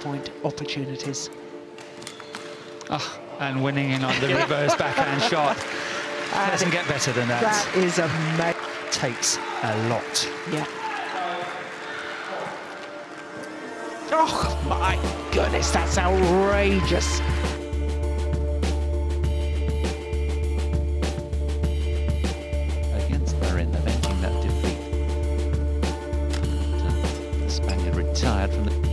point opportunities. Oh, and winning in on the reverse backhand shot. Doesn't get better than that. That is amazing. Takes a lot. Yeah. Oh my goodness, that's outrageous. Against Marin, avenging that defeat. The Spaniard retired from the